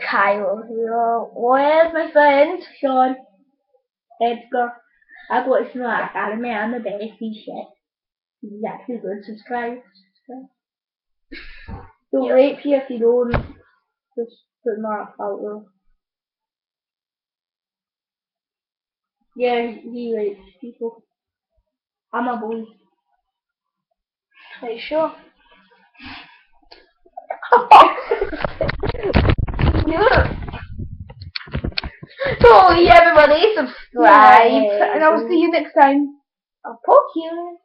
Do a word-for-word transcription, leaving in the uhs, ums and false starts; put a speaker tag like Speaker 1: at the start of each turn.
Speaker 1: Kyle here. Where's my friend? Sean. Edgar. I got some like anime and the best shit. He's actually good. Subscribe. Subscribe. Don't
Speaker 2: Yep.
Speaker 1: rape you if you don't. Just put my out there. Yeah, he rapes people. I'm a boy.
Speaker 2: Are you sure? So yeah, everybody subscribe,
Speaker 1: Yeah.
Speaker 2: and I'll see you next time.
Speaker 1: I'll poke you.